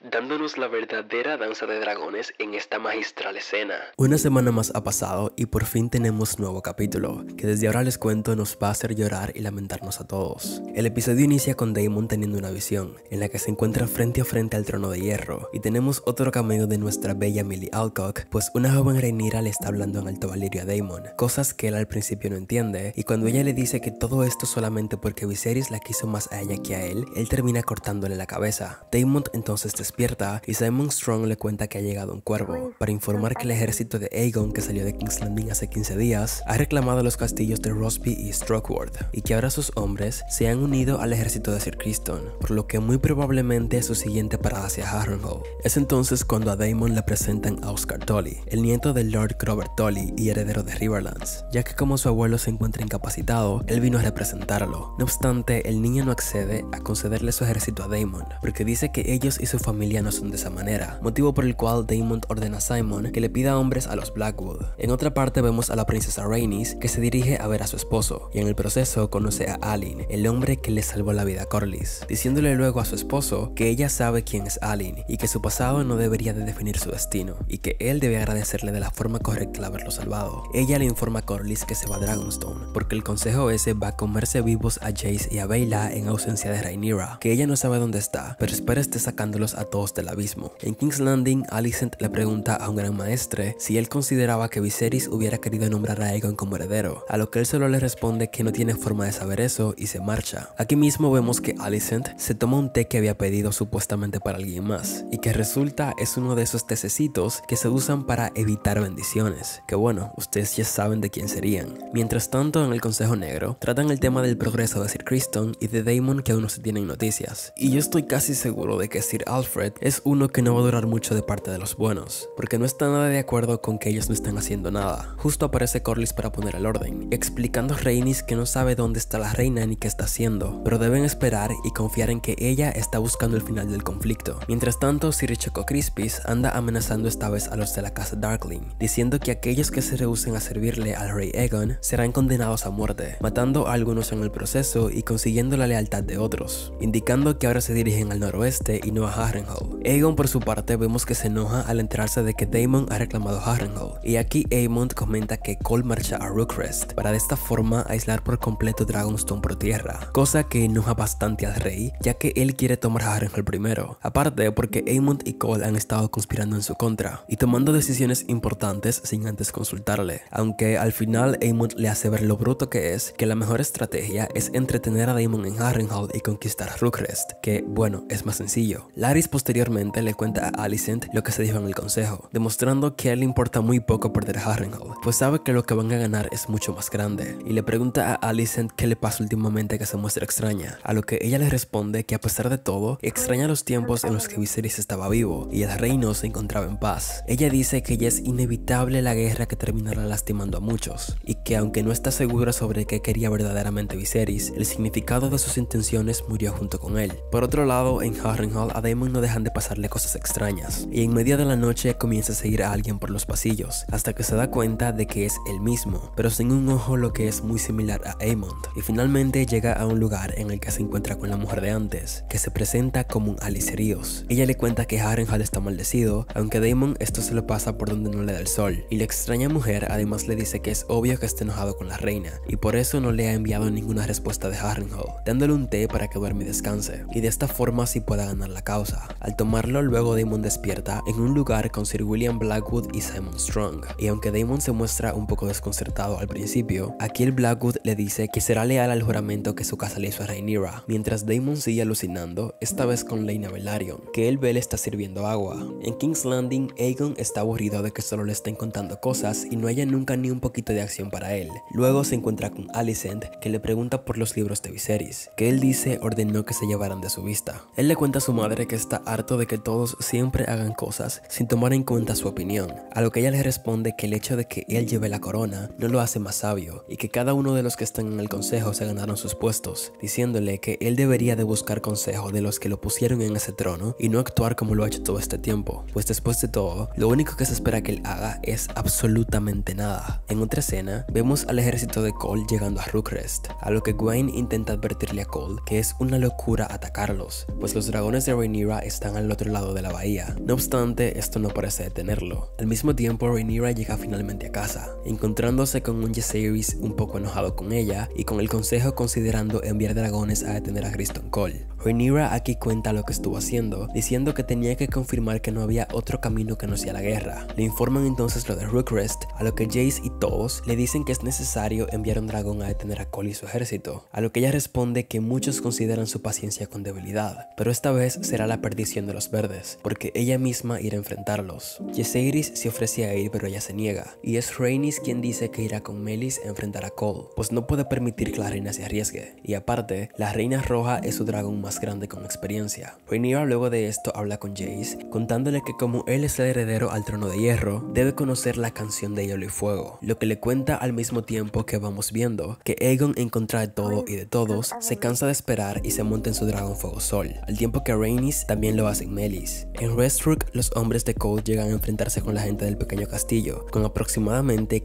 dándonos la verdadera danza de dragones en esta magistral escena. Una semana más ha pasado y por fin tenemos nuevo capítulo, que desde ahora les cuento nos va a hacer llorar y lamentarnos a todos. El episodio inicia con Daemon teniendo una visión, en la que se encuentra frente a frente al trono de hierro, y tenemos otro cameo de nuestra bella Millie Alcock, pues una joven Rhaenyra le está hablando en alto valirio a Daemon, cosas que él al principio no entiende, y cuando ella le dice que todo esto solamente porque Viserys la quiso más a ella que a él termina cortándole la cabeza. Daemon entonces despierta y Simon Strong le cuenta que ha llegado un cuervo para informar que el ejército de Aegon, que salió de King's Landing hace 15 días, ha reclamado los castillos de Rosby y Stokeworth y que ahora sus hombres se han unido al ejército de Sir Criston, por lo que muy probablemente su siguiente parada sea Harrenhal. Es entonces cuando a Daemon le presentan a Oscar Tully, el nieto de Lord Grover Tully y heredero de Riverlands, ya que como su abuelo se encuentra incapacitado, él vino a representarlo. No obstante, el niño no accede a concederle su ejército a Daemon, porque dice que ellos y su familia no son de esa manera, motivo por el cual Daemon ordena a Simon que le pida hombres a los Blackwood. En otra parte vemos a la princesa Rhaenys que se dirige a ver a su esposo, y en el proceso conoce a Aelin, el hombre que le salvó la vida a Corlys, diciéndole luego a su esposo que ella sabe quién es Aelin y que su pasado no debería de definir su destino, y que él debe agradecerle de la forma correcta el haberlo salvado. Ella le informa a Corlys que se va a Dragonstone, porque el consejo ese va a comerse vivos a Jace y a Baela en ausencia de Rhaenyra, que ella no sabe dónde está, pero espera esté sacándolos a todos del abismo. En King's Landing, Alicent le pregunta a un gran maestre si él consideraba que Viserys hubiera querido nombrar a Aegon como heredero, a lo que él solo le responde que no tiene forma de saber eso y se marcha. Aquí mismo vemos que Alicent se toma un té que había pedido supuestamente para alguien más, y que resulta es uno de esos tececitos que se usan para evitar bendiciones, que bueno, ustedes ya saben de quién serían. Mientras tanto, en el Consejo Negro, tratan el tema del progreso de Sir Criston y de Daemon, que aún no se tienen noticias, y yo estoy casi seguro de que Sir Alfred es uno que no va a durar mucho de parte de los buenos, porque no está nada de acuerdo con que ellos no están haciendo nada. Justo aparece Corlys para poner el orden, explicando a Rhaenys que no sabe dónde está la reina ni qué está haciendo, pero deben esperar y confiar en que ella está buscando el final del conflicto. Mientras tanto, Sir Choco Crispis anda amenazando esta vez a los de la casa Darkling, diciendo que aquellos que se rehúsen a servirle al rey Aegon serán condenados a muerte, matando a algunos en el proceso y consiguiendo la lealtad de otros, indicando que ahora se dirigen al noroeste y no a Harrenhal. Aegon por su parte vemos que se enoja al enterarse de que Daemon ha reclamado Harrenhal, y aquí Aemond comenta que Cole marcha a Rookrest para de esta forma aislar por completo Dragonstone por tierra, cosa que enoja bastante al rey, ya que él quiere tomar Harrenhal primero, aparte porque Aemond y Cole han estado conspirando en su contra y tomando decisiones importantes sin antes consultarle, aunque al final Aemond le hace ver lo bruto que es, que la mejor estrategia es entretener a Daemon en Harrenhal y conquistar Rookrest, que bueno, es más sencillo. Larys posteriormente le cuenta a Alicent lo que se dijo en el consejo, demostrando que a él le importa muy poco perder Harrenhal, pues sabe que lo que van a ganar es mucho más grande, y le pregunta a Alicent qué le pasa últimamente que se muestra extraña, a lo que ella le responde que a pesar de todo, extraña los tiempos en los que Viserys estaba vivo y el reino se encontraba en paz. Ella dice que ya es inevitable la guerra que terminará lastimando a muchos, y que aunque no está segura sobre qué quería verdaderamente Viserys, el significado de sus intenciones murió junto con él. Por otro lado, en Harrenhal a Daemon no dejan de pasarle cosas extrañas, y en medio de la noche comienza a seguir a alguien por los pasillos, hasta que se da cuenta de que es él mismo, pero sin un ojo, lo que es muy similar a Aemond, y finalmente llega a un lugar en el que se encuentra con la mujer de antes, que se presenta como un Aliceríos. Ella le cuenta que Harrenhal está maldecido, aunque Daemon esto se lo pasa por donde no le da el sol, y la extraña mujer además le dice que es obvio que está enojado con la reina, y por eso no le ha enviado ninguna respuesta de Harrenhal, dándole un té para que duerma y descanse, y de esta forma sí pueda ganar la causa. Al tomarlo, luego Daemon despierta en un lugar con Sir William Blackwood y Simon Strong, y aunque Daemon se muestra un poco desconcertado al principio, aquí el Blackwood le dice que será leal al juramento que su casa le hizo a Rhaenyra, mientras Daemon sigue alucinando, esta vez con Laena Velaryon, que él ve le está sirviendo agua. En King's Landing, Aegon está aburrido de que solo le estén contando cosas y no haya nunca ni un poquito de acción para él. Luego se encuentra con Alicent, que le pregunta por los libros de Viserys, que él dice ordenó que se llevaran de su vista. Él le cuenta a su madre que está harto de que todos siempre hagan cosas sin tomar en cuenta su opinión, a lo que ella le responde que el hecho de que él lleve la corona no lo hace más sabio, y que cada uno de los que están en el consejo se ganaron sus puestos, diciéndole que él debería de buscar consejo de los que lo pusieron en ese trono y no actuar como lo ha hecho todo este tiempo, pues después de todo, lo único que se espera que él haga es absolutamente nada. En otra escena, vemos al ejército de Cole llegando a Rookrest, a lo que Gwaine intenta advertirle a Cole que es una locura atacarlos, pues los dragones de Rhaenyra están al otro lado de la bahía. No obstante, esto no parece detenerlo. Al mismo tiempo, Rhaenyra llega finalmente a casa, encontrándose con un Jaehaerys un poco enojado con ella y con el consejo considerando enviar dragones a detener a Criston Cole. Rhaenyra aquí cuenta lo que estuvo haciendo, diciendo que tenía que confirmar que no había otro camino que no sea la guerra. Le informan entonces lo de Rookrest, a lo que Jace y todos le dicen que es necesario enviar un dragón a detener a Cole y su ejército, a lo que ella responde que muchos consideran su paciencia con debilidad, pero esta vez será la perdición de los verdes, porque ella misma irá a enfrentarlos. Jaehaerys se ofrece a ir, pero ella se niega, y es Rhaenys quien dice que irá con Meleys a enfrentar a Cole, pues no puede permitir que la reina se arriesgue, y aparte, la reina roja es su dragón más grande con experiencia. Rhaenyra luego de esto habla con Jace, contándole que como él es el heredero al trono de hierro, debe conocer la canción de hielo y fuego, lo que le cuenta al mismo tiempo que vamos viendo que Aegon, en contra de todo y de todos, se cansa de esperar y se monta en su dragón fuego sol, al tiempo que Rhaenys también lo hace en Meleys. En Westrook, los hombres de Cole llegan a enfrentarse con la gente del pequeño castillo, con aproximadamente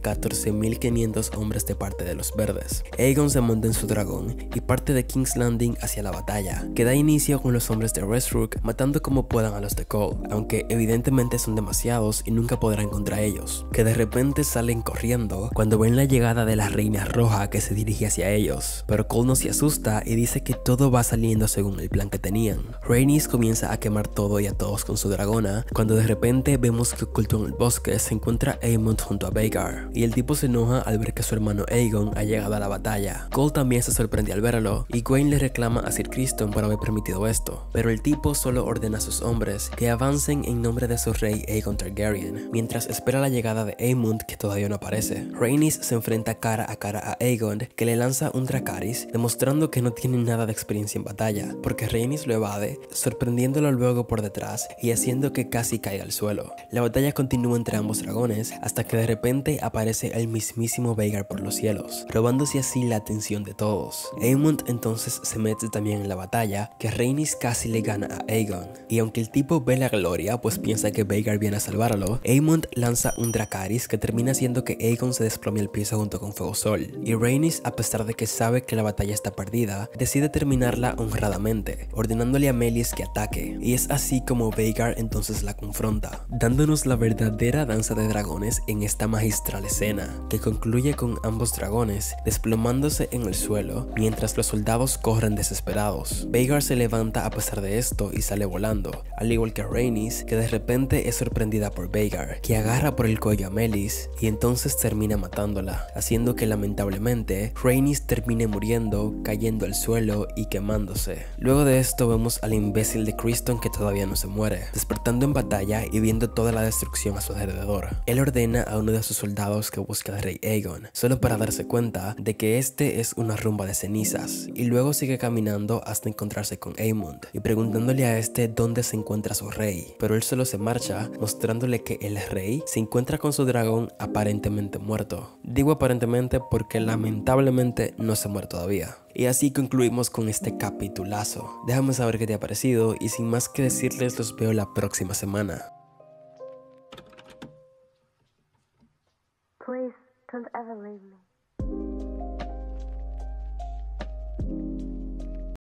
14.500 hombres de parte de los verdes. Aegon se monta en su dragón y parte de King's Landing hacia la batalla, que da inicio con los hombres de Westrook matando como puedan a los de Cole, aunque evidentemente son demasiados y nunca podrán contra ellos, que de repente salen corriendo cuando ven la llegada de la reina roja que se dirige hacia ellos, pero Cole no se asusta y dice que todo va saliendo según el plan que tenían. Rhaenys comienza a quemar todo y a todos con su dragona, cuando de repente vemos que oculto en el bosque se encuentra Aemond junto a Vhagar, y el tipo se enoja al ver que su hermano Aegon ha llegado a la batalla. Cole también se sorprende al verlo, y Gwaine le reclama a Sir Criston por haber permitido esto, pero el tipo solo ordena a sus hombres que avancen en nombre de su rey Aegon Targaryen, mientras espera la llegada de Aemond, que todavía no aparece. Rhaenys se enfrenta cara a Aegon, que le lanza un Dracarys, demostrando que no tiene nada de experiencia en batalla, porque Rhaenys lo evade, sorprendiéndolo luego por detrás y haciendo que casi caiga al suelo. La batalla continúa entre ambos dragones, hasta que de repente aparece el mismísimo Vhagar por los cielos, robándose así la atención de todos. Aemond entonces se mete también en la batalla, que Rhaenys casi le gana a Aegon, y aunque el tipo ve la gloria pues piensa que Vhagar viene a salvarlo, Aemond lanza un Dracarys que termina haciendo que Aegon se desplome al piso junto con Fuego Sol, y Rhaenys, a pesar de que sabe que la batalla está perdida, decide terminarla honradamente, ordenándole a Meleys que ataque, y es así como Vhagar entonces la confronta, dándonos la verdadera danza de dragones en esta magistral escena, que concluye con ambos dragones desplomándose en el suelo mientras los soldados corren desesperados. Vhagar se levanta a pesar de esto y sale volando, al igual que Rhaenys, que de repente es sorprendida por Vhagar, que agarra por el cuello a Meleys y entonces termina matándola, haciendo que lamentablemente Rhaenys termine muriendo, cayendo al suelo y quemándose. Luego de esto vemos al imbécil de Criston que todavía no se muere, despertando en batalla y viendo toda la destrucción a su alrededor. Él ordena a uno de sus soldados que busque al rey Aegon, solo para darse cuenta de que este es una rumba de cenizas, y luego sigue caminando hasta encontrarse con Aemond y preguntándole a este dónde se encuentra su rey, pero él solo se marcha, mostrándole que el rey se encuentra con su dragón aparentemente muerto. Digo aparentemente porque lamentablemente no se muere todavía. Y así concluimos con este capitulazo. Déjame saber qué te ha parecido y sin más que decirles los veo la próxima semana. Please don't ever leave me.